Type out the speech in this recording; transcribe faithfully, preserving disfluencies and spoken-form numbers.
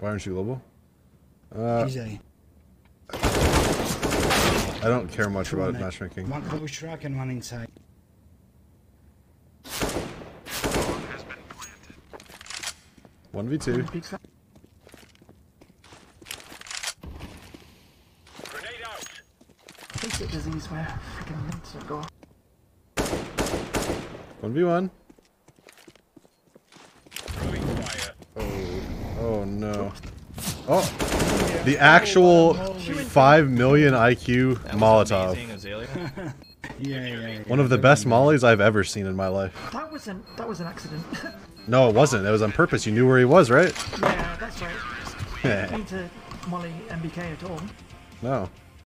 Why aren't you global? Uh, Easy. I don't care much Come about on, matchmaking. One close track and one inside. one v two. Grenade out. Basic disease where freaking links will go. one v one. Fire. Oh, oh no. Oh, the actual five million I Q Molotov. Yeah, yeah, yeah. One of the best mollies I've ever seen in my life. That was an that was an accident. No, it wasn't. It was on purpose. You knew where he was, right? Yeah, that's right. I didn't mean to molly M B K at all. No.